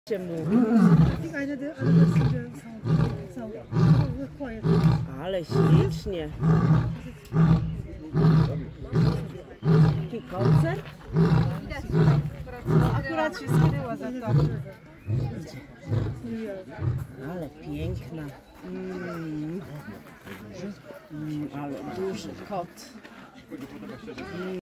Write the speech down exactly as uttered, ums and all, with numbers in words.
Ale ślicznie. Taki koncert? Akurat się skryła za to. Ale piękna. Mm. Mm, ale duży kot. Mm.